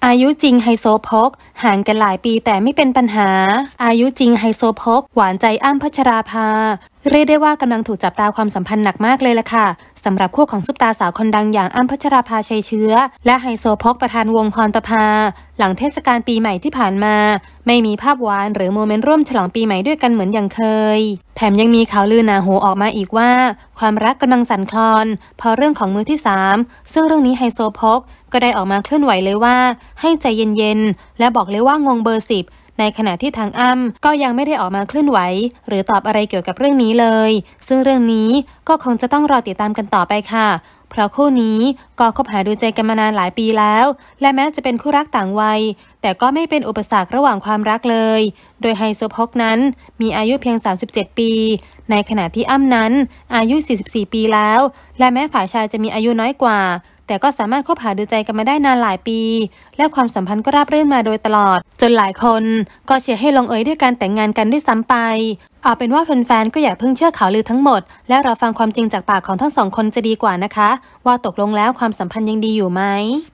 อายุจริงไฮโซโพกห่างกันหลายปีแต่ไม่เป็นปัญหาอายุจริงไฮโซโพกหวานใจอ้ำพัชราภาเรียกได้ว่ากำลังถูกจับตาความสัมพันธ์หนักมากเลยล่ะค่ะสำหรับคู่ของซุปตาสาวคนดังอย่างอ้ำพัชราภาชัยเชื้อและไฮโซโพกประธานวงพรประภาหลังเทศกาลปีใหม่ที่ผ่านมาไม่มีภาพหวานหรือโมเมนต์ร่วมฉลองปีใหม่ด้วยกันเหมือนอย่างเคยแถมยังมีข่าวลือหนาหูออกมาอีกว่าความรักกำลังสั่นคลอนเพราะเรื่องของมือที่3ซึ่งเรื่องนี้ไฮโซโพกก็ได้ออกมาเคลื่อนไหวเลยว่าให้ใจเย็นๆและบอกเลยว่างงเบอร์10ในขณะที่ทางอ้ำก็ยังไม่ได้ออกมาเคลื่อนไหวหรือตอบอะไรเกี่ยวกับเรื่องนี้เลยซึ่งเรื่องนี้ก็คงจะต้องรอติดตามกันต่อไปค่ะเพราะคู่นี้ก็คบหาดูใจกันมานานหลายปีแล้วและแม้จะเป็นคู่รักต่างวัยแต่ก็ไม่เป็นอุปสรรคระหว่างความรักเลยโดยไฮโซโพกนั้นมีอายุเพียง37ปีในขณะที่อ้ำนั้นอายุ44ปีแล้วและแม้ฝ่ายชายจะมีอายุน้อยกว่าแต่ก็สามารถคบหาดูใจกันมาได้นานหลายปีและความสัมพันธ์ก็ราบรื่นมาโดยตลอดจนหลายคนก็เชียร์ให้ลงเอยด้วยการแต่งงานกันด้วยซ้ำไปเอาเป็นว่าแฟนๆก็อย่าเพิ่งเชื่อข่าวลือทั้งหมดและรอฟังความจริงจากปากของทั้งสองคนจะดีกว่านะคะว่าตกลงแล้วความสัมพันธ์ยังดีอยู่ไหม